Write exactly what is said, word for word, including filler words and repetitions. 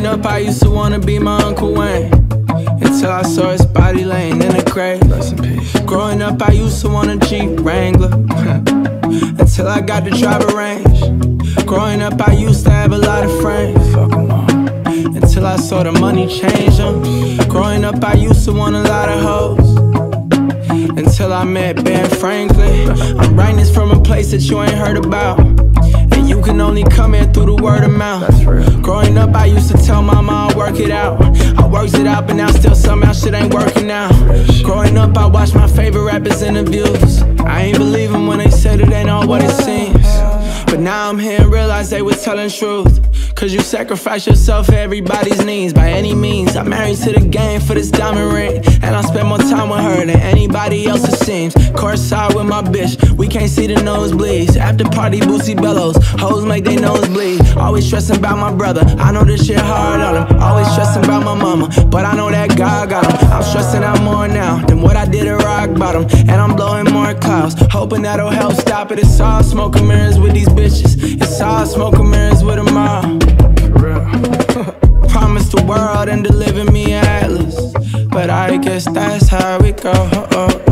up, I used to wanna be my Uncle Wayne, until I saw his body laying in a grave. Growing up, I used to want a Jeep Wrangler, until I got to drive a range. Growing up, I used to have a lot of friends, fuck 'em all, until I saw the money change them. Growing up, I used to want a lot of hoes, until I met Ben Franklin. I'm writing this from a place that you ain't heard about, and you can only come here through the word of mouth. That's real. Growing up, I used to tell mama I'll work it out. I works it out, but now still somehow shit ain't working out. Growing up, I watched my favorite rappers' interviews. I ain't believe them when they said it ain't all what it seems. But now I'm here and realize they was telling truth. Cause you sacrifice yourself for everybody's needs by any means. I'm married to the game for this diamond ring, and I spend more time with her than anybody else it seems. Courtside with my bitch, we can't see the nosebleeds. After party, Boosie bellows, hoes make they nose bleed. Always stressing about my brother, I know this shit hard on him. Always stressing about my mama, but I know that God got him. I'm stressing out more now than what I did at rock bottom, and I'm blowing more clouds, hoping that'll help stop it. It's all smoke and mirrors with these bitches, it's all smoke and mirrors with them all. Promised the world and delivered me atlas, but I guess that's how it goes.